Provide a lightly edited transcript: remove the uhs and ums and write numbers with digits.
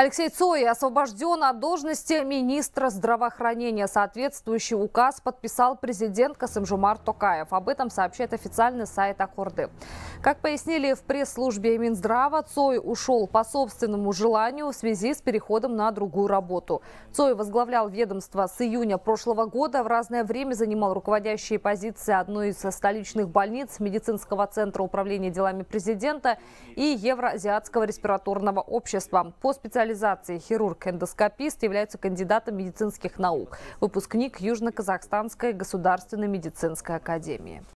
Алексей Цой освобожден от должности министра здравоохранения. Соответствующий указ подписал президент Касым-Жомарт Токаев. Об этом сообщает официальный сайт Акорды. Как пояснили в пресс-службе Минздрава, Цой ушел по собственному желанию в связи с переходом на другую работу. Цой возглавлял ведомство с июня прошлого года. В разное время занимал руководящие позиции одной из столичных больниц, медицинского центра управления делами президента и Евроазиатского респираторного общества. По специализации хирург-эндоскопист, является кандидатом медицинских наук, выпускник Южно-Казахстанской государственной медицинской академии.